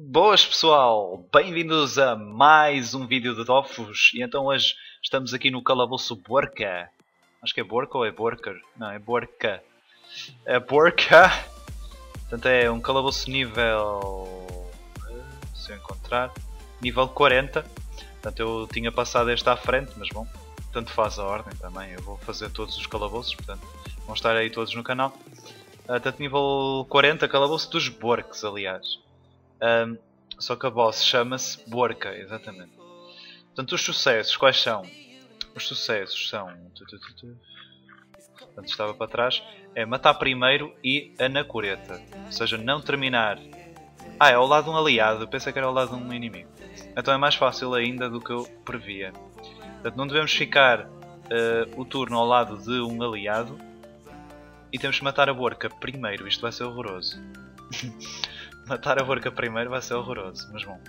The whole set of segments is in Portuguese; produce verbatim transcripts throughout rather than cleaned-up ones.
Boas pessoal, bem-vindos a mais um vídeo de Dofus. E então hoje estamos aqui no calabouço Borca. Acho que é Borca ou é Borker? Não, é Borca. É Borca. Portanto é um calabouço nível... se eu encontrar... nível quarenta. Portanto eu tinha passado este à frente, mas bom, tanto faz a ordem também. Eu vou fazer todos os calabouços, portanto vão estar aí todos no canal. Portanto nível quarenta, calabouço dos Borks, aliás. Um, só que a boss chama-se Borca, exatamente. Portanto, os sucessos, quais são? Os sucessos são... Portanto, estava para trás. É matar primeiro e anacoreta. Ou seja, não terminar... Ah, é ao lado de um aliado. Eu pensei que era ao lado de um inimigo. Então é mais fácil ainda do que eu previa. Portanto, não devemos ficar uh, o turno ao lado de um aliado. E temos que matar a Borca primeiro. Isto vai ser horroroso. Matar a Borca primeiro vai ser horroroso, mas bom.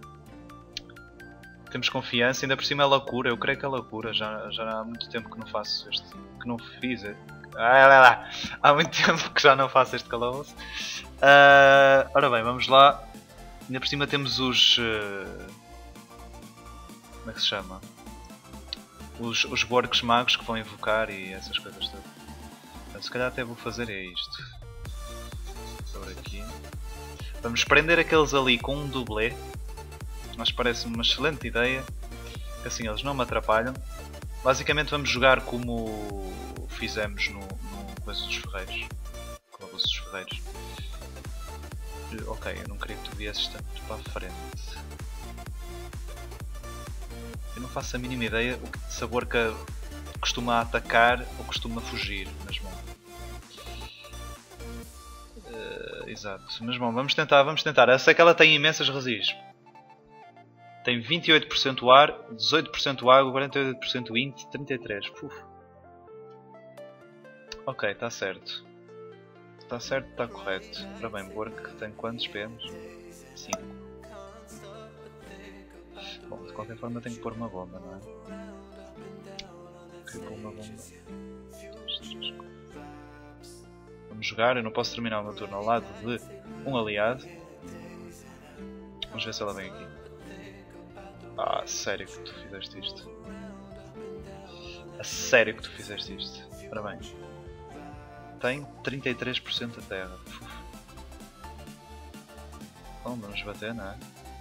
Temos confiança, ainda por cima ela cura, eu creio que ela cura, já, já há muito tempo que não faço este, que não fiz, ah, lá, lá. Há muito tempo que já não faço este calabouço. Uh, ora bem, vamos lá, ainda por cima temos os, uh, como é que se chama? Os, os Borks magos que vão invocar e essas coisas todas. Então, se calhar até vou fazer é isto. Sobre aqui. Vamos prender aqueles ali com um dublê. Mas parece uma excelente ideia. Assim eles não me atrapalham. Basicamente vamos jogar como fizemos no, no coisa dos ferreiros. Calabouço dos ferreiros. Ok, eu não queria que tu viesses tanto para a frente. Eu não faço a mínima ideia o que de sabor que costuma atacar ou costuma fugir. Mas bom. Exato, mas bom, vamos tentar, vamos tentar. Eu sei que ela tem imensas resis. Tem vinte e oito por cento ar, dezoito por cento água, quarenta e oito por cento int, trinta e três por cento. Uf. Ok, está certo. Está certo, está correto. Ora bem, Bork tem quantos P Ms? cinco. Bom, de qualquer forma tenho que pôr uma bomba, não é? Queria pôr uma bomba. Vamos jogar, eu não posso terminar o meu turno ao lado de um aliado. Vamos ver se ela vem aqui. Ah, sério que tu fizeste isto? A sério que tu fizeste isto? Ora bem. Tem trinta e três por cento da terra. Uf. Bom, vamos bater, não é?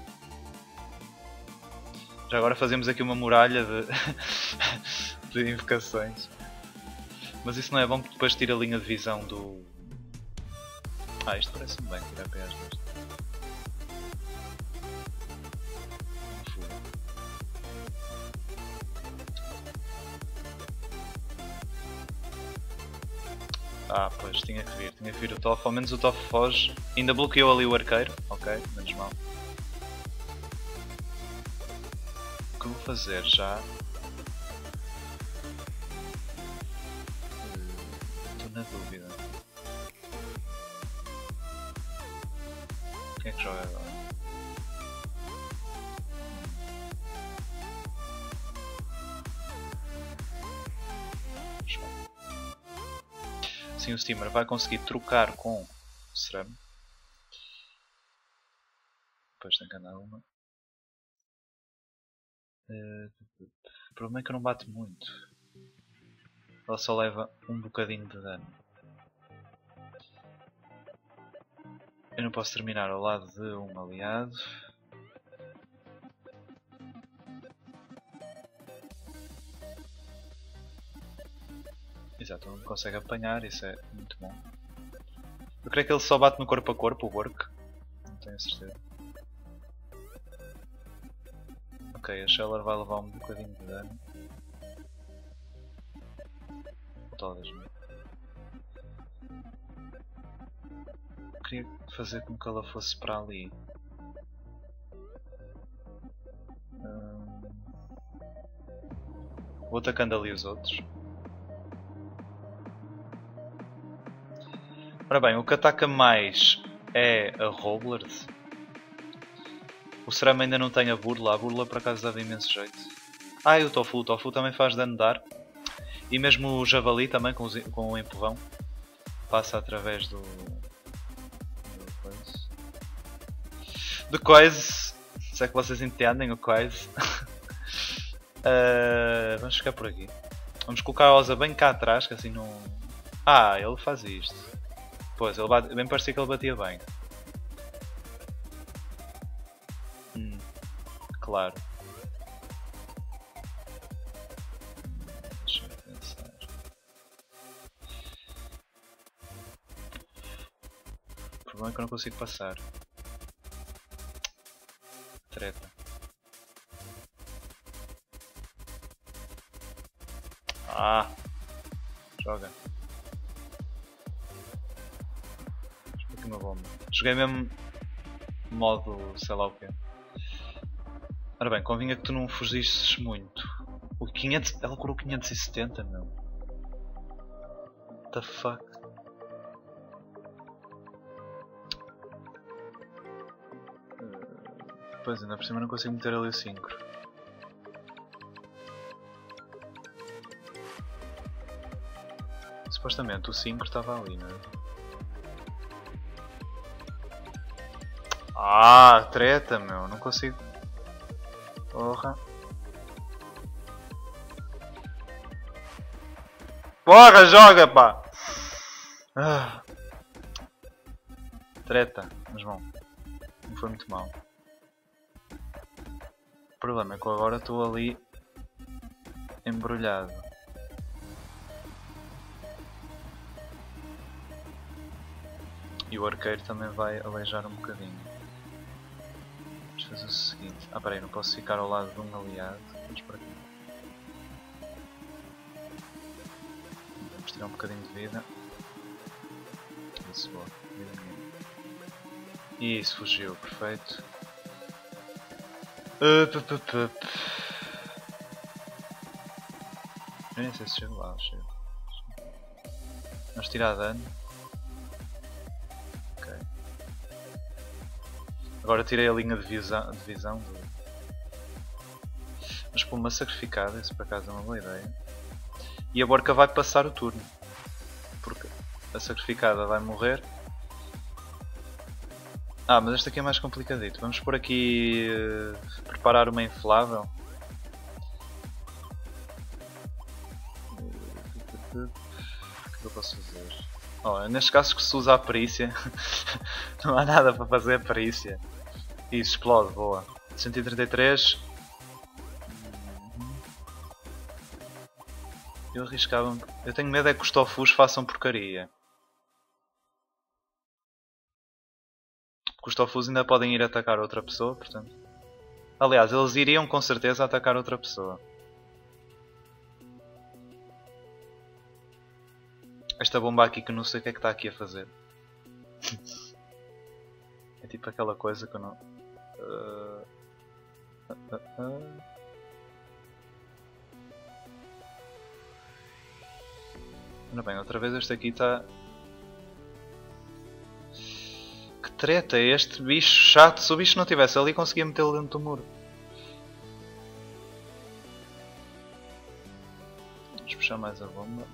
Já agora fazemos aqui uma muralha de, de invocações. Mas isso não é bom porque depois tira a linha de visão do... Ah, isto parece-me bem tirar P As deste. Ah, pois, tinha que vir, tinha que vir o Toff, ao menos o Toff foge. Ainda bloqueou ali o arqueiro, ok, menos mal. O que eu vou fazer já... Estou na dúvida. Quem é que joga agora? Sim, o Steamer vai conseguir trocar com o Sram. Depois tem que andar uma. O problema é que eu não bato muito. Ela só leva um bocadinho de dano. Eu não posso terminar ao lado de um aliado. Exato, não consegue apanhar, isso é muito bom. Eu creio que ele só bate no corpo a corpo, o Bork. Não tenho a certeza. Ok, a Sheller vai levar um bocadinho de dano. Talvez não. Queria fazer com que ela fosse para ali. Hum... Vou atacando ali os outros. Ora bem, o que ataca mais é a Roblerd. O Sram ainda não tem a burla, a burla por acaso dava imenso jeito. Ah, e o Tofu, o Tofu também faz dano de ar. E mesmo o Javali também com, os, com o empurrão. Passa através do... do coisa. De coisa. Se é que vocês entendem o coisa. uh, vamos ficar por aqui. Vamos colocar a Osa bem cá atrás, que assim não... Ah, ele faz isto. Pois, ele bate... bem parecia que ele batia bem. Hum, claro. Deixa eu pensar. O problema é que eu não consigo passar. Treta. Ah! Joga. Espera aqui uma bomba. Joguei mesmo modo sei lá o quê. Ora bem, convinha que tu não fugisses muito. O quinhentos... Ela curou quinhentos e setenta, meu. What the fuck? Pois, ainda por cima não consigo meter ali o cinco. Supostamente o cinco estava ali, não é? Ah, treta, meu, não consigo. Porra. Porra, joga, pá! Ah. Treta, mas bom, não foi muito mal. O problema é que eu agora estou ali embrulhado. E o arqueiro também vai aleijar um bocadinho. Vamos fazer o seguinte. Ah, peraí, não posso ficar ao lado de um aliado. Vamos para aqui. Vamos tirar um bocadinho de vida. Isso, boa. Vida minha. Isso, fugiu, perfeito. Up, up, up, up. Eu nem sei se chego lá, chego. Vamos tirar dano. Ok. Agora tirei a linha de visão, de visão do... Mas por uma sacrificada, isso por acaso é uma boa ideia. E a Borca vai passar o turno. Porque a sacrificada vai morrer. Ah, mas este aqui é mais complicadito. Vamos por aqui uh, preparar uma inflável. O que eu posso fazer? Oh, nestes casos que se usa a perícia, não há nada para fazer a perícia. Isso, explode, boa. cento e trinta e três. Eu arriscava-me. Eu tenho medo é que os tofus façam porcaria. Porque os tofus ainda podem ir atacar outra pessoa, portanto. Aliás, eles iriam com certeza atacar outra pessoa. Esta bomba aqui que eu não sei o que é que está aqui a fazer. É tipo aquela coisa que eu não... Uh... Uh, uh, uh. Ora bem, outra vez este aqui está... Que treta é este bicho chato? Se o bicho não estivesse ali, conseguia metê-lo dentro do muro. Vamos puxar mais a bomba.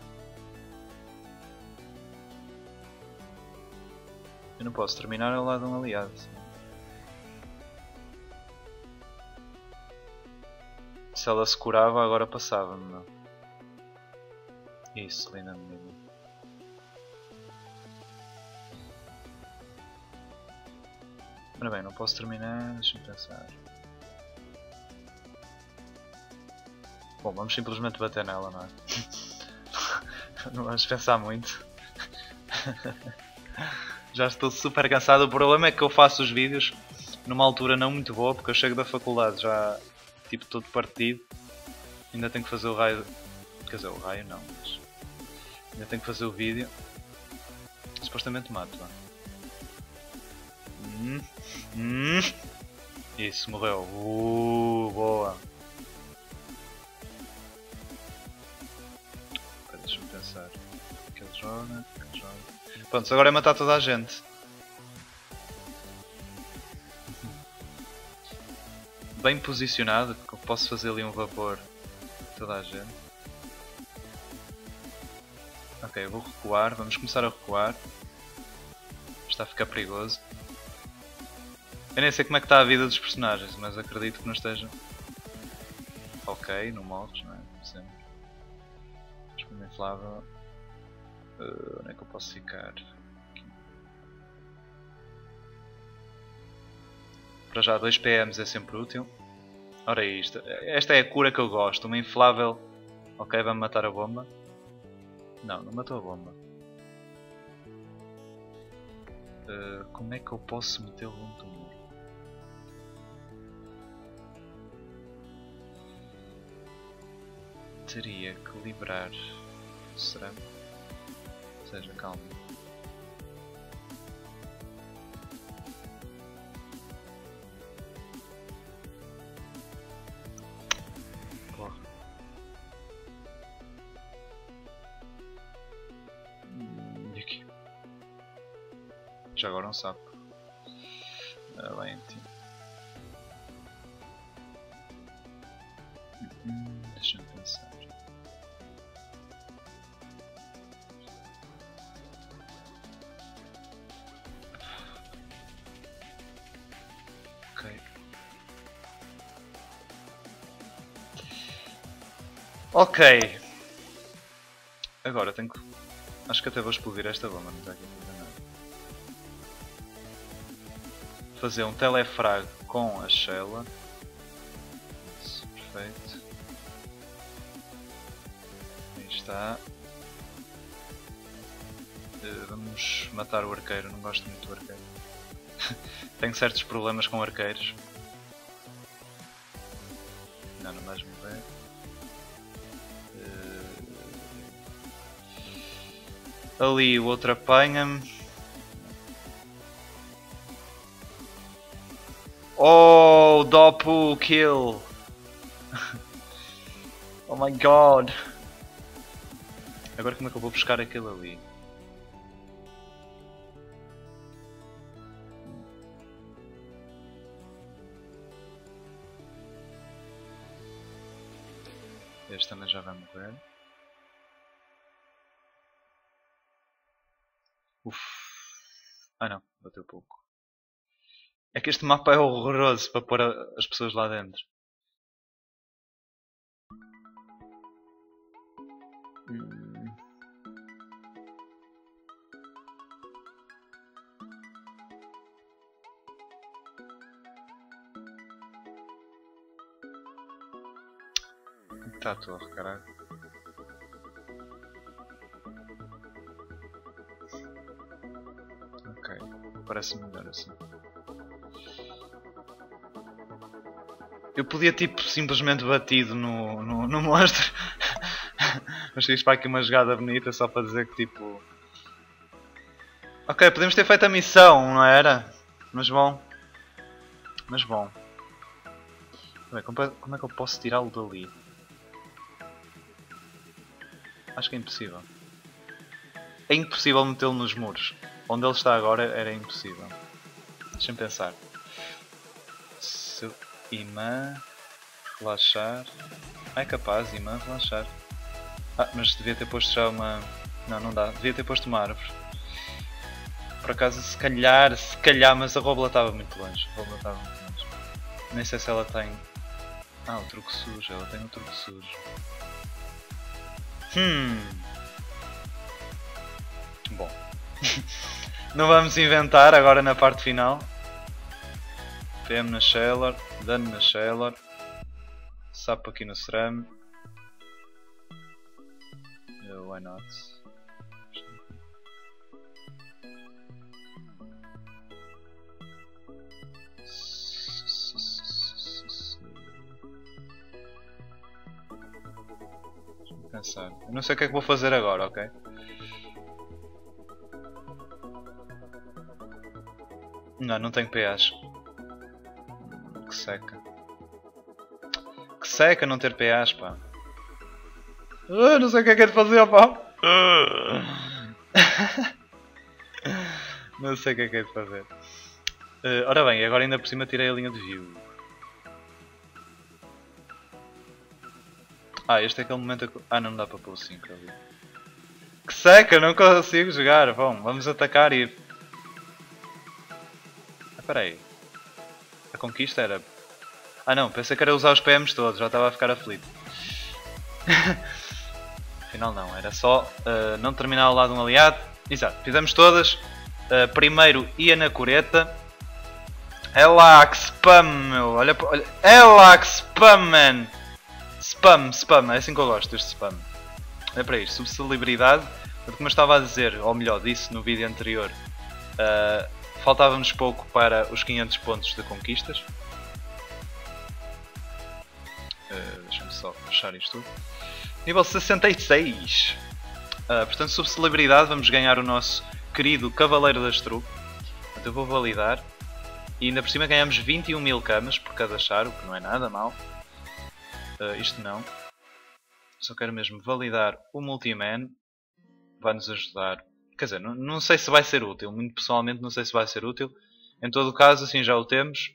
Eu não posso terminar ao lado de um aliado. Se ela se curava, agora passava-me. Isso, linda menina. Ora bem, não posso terminar, deixa-me pensar. Bom, vamos simplesmente bater nela, não é? Não vamos pensar muito. Já estou super cansado. O problema é que eu faço os vídeos numa altura não muito boa, porque eu chego da faculdade já tipo todo partido. Ainda tenho que fazer o raio. Quer dizer, o raio não, mas ainda tenho que fazer o vídeo. Supostamente mato, não é? Hum, hum. Isso, morreu. Uh, boa. Deixa-me pensar. Que ele joga, que ele joga. Pronto, agora é matar toda a gente. Bem posicionado, porque eu posso fazer ali um vapor de toda a gente. Ok, vou recuar, vamos começar a recuar. Está a ficar perigoso. Eu nem sei como é que está a vida dos personagens, mas acredito que não esteja. Ok, não morres, não é? Sempre. Espuma inflável. Uh, onde é que eu posso ficar? Aqui. Para já, dois P Ms é sempre útil. Ora é isto. Esta é a cura que eu gosto. Uma inflável. Ok, vai-me matar a bomba. Não, não matou a bomba. Uh, como é que eu posso metê-lo num tumor? Teria que liberar. Será? Ou seja, calma. Porra. Hum, e aqui? Já agora um sapo. Ah, bem, tipo. Hum, Deixa-me pensar. Ok. Ok. Agora tenho que. Acho que até vou explodir esta bomba, não está aqui a nada. Fazer um telefrag com a Shella. Isso, perfeito. Aí está. Uh, vamos matar o arqueiro, não gosto muito do arqueiro. Tenho certos problemas com arqueiros. Não, não vais morrer. Uh... Ali o outro apanha-me. Oh, Dopu kill! Oh my god! Agora como é que eu vou buscar aquele ali? Este também já vai morrer. Uff. Ah não, bateu pouco. É que este mapa é horroroso para pôr a, as pessoas lá dentro. Hum. Está a torre, caralho. Ok, parece melhor assim. Eu podia tipo simplesmente batido no, no, no monstro. Mas fiz para aqui uma jogada bonita só para dizer que tipo... Ok, podemos ter feito a missão, não era? Mas bom. Mas bom. Como é que eu posso tirá-lo dali? Acho que é impossível. É impossível metê-lo nos muros. Onde ele está agora era impossível. Deixa-me pensar. Se imã... Relaxar... Ah, é capaz, imã, relaxar. Ah, mas devia ter posto já uma... Não, não dá. Devia ter posto uma árvore. Por acaso, se calhar, se calhar, mas a Robla estava muito longe. A Robla estava muito longe. Nem sei se ela tem... Ah, o truque sujo. Ela tem o truque sujo. Hum... Bom. Não vamos inventar agora na parte final. P M na Shellor, dano na Shellor. Sapo aqui no Sram. Uh, why not? Deixa-me pensar. Eu não sei o que é que vou fazer agora, ok? Não, não tenho P As. Que seca. Que seca não ter P As, pá. Uh, não sei o que é que é de fazer, pá. Uh. Não sei o que é que é de fazer. Uh, ora bem, agora ainda por cima tirei a linha de view. Ah, este é aquele momento... Que... Ah, não dá para pôr o cinco ali. Que seca, não consigo jogar. Bom, vamos atacar e... Ah, espera aí. A conquista era... Ah não, pensei que era usar os P Ms todos, já estava a ficar aflito. Afinal não, era só uh, não terminar ao lado de um aliado. Exato, fizemos todas. Uh, primeiro ia na coreta. É lá que spam, meu. Olha, olha. É lá que spam, man. Spam, spam, é assim que eu gosto deste spam. É para isto, subcelebridade. Como eu estava a dizer, ou melhor, disse no vídeo anterior, uh, faltava-nos pouco para os quinhentos pontos de conquistas. Uh, Deixa-me só fechar isto tudo. Nível sessenta e seis. Uh, portanto, subcelebridade, vamos ganhar o nosso querido Cavaleiro das Trupe. Portanto, eu vou validar. E ainda por cima ganhamos vinte e um mil camas por cada char, o que não é nada mal. Uh, isto não. Só quero mesmo validar o Multiman. Vai-nos ajudar. Quer dizer, não, não sei se vai ser útil. Muito pessoalmente não sei se vai ser útil. Em todo o caso, assim já o temos.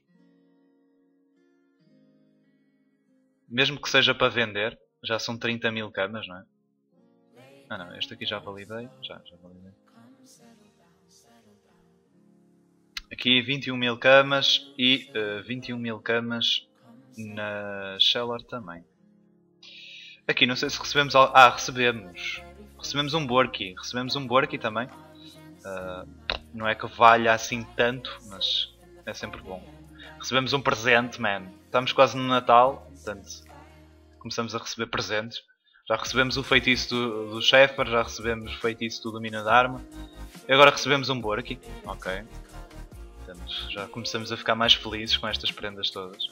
Mesmo que seja para vender. Já são trinta mil camas, não é? Ah não, este aqui já validei. Já, já validei. Aqui vinte e um mil camas e uh, vinte e um mil camas na Sheller também. Aqui não sei se recebemos... Ah, recebemos. Recebemos um Borky. Recebemos um Borky também. Uh, não é que valha assim tanto, mas é sempre bom. Recebemos um presente, man. Estamos quase no Natal, portanto começamos a receber presentes. Já recebemos o feitiço do, do Shepard, já recebemos o feitiço do Domina da Arma. E agora recebemos um Borky. Ok. Portanto, já começamos a ficar mais felizes com estas prendas todas.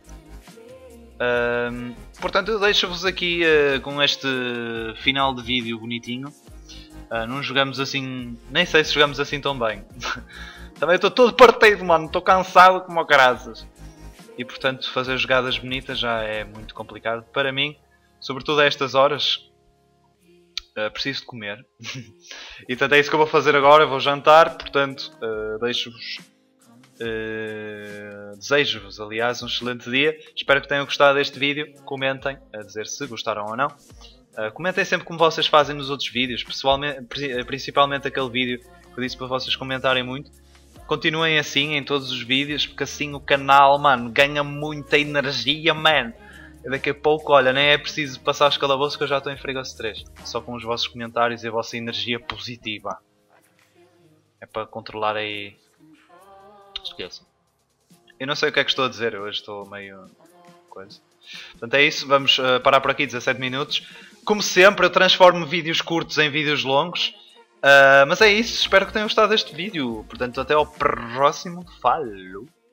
Um, portanto, eu deixo-vos aqui uh, com este final de vídeo bonitinho. Uh, não jogamos assim... Nem sei se jogamos assim tão bem. Também estou todo partido, mano. Estou cansado como o caraças. E portanto, fazer jogadas bonitas já é muito complicado para mim. Sobretudo a estas horas. Uh, preciso de comer. E portanto é isso que eu vou fazer agora. Vou jantar. Portanto, uh, deixo-vos... Uh, desejo-vos, aliás, um excelente dia. Espero que tenham gostado deste vídeo. Comentem a dizer se gostaram ou não. Uh, comentem sempre como vocês fazem nos outros vídeos, principalmente aquele vídeo que eu disse para vocês comentarem muito. Continuem assim em todos os vídeos, porque assim o canal, mano, ganha muita energia, man. E daqui a pouco, olha, nem é preciso passar os calabouços que eu já estou em Fregoso três. Só com os vossos comentários e a vossa energia positiva. É para controlar aí... Esqueçam. Eu não sei o que é que estou a dizer, eu hoje estou meio... coisa. Portanto é isso, vamos uh, parar por aqui, dezassete minutos. Como sempre, eu transformo vídeos curtos em vídeos longos. Uh, mas é isso, espero que tenham gostado deste vídeo. Portanto, até ao próximo. Falou!